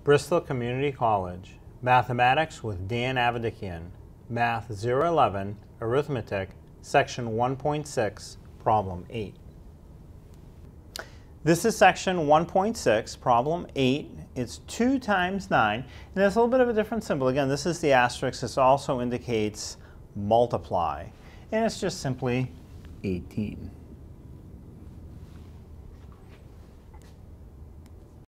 Bristol Community College, Mathematics with Dan Avedikian, Math 011, Arithmetic, Section 1.6, Problem 8. This is Section 1.6, Problem 8. It's 2 times 9, and there's a little bit of a different symbol. Again, this is the asterisk. This also indicates multiply, and it's just simply 18.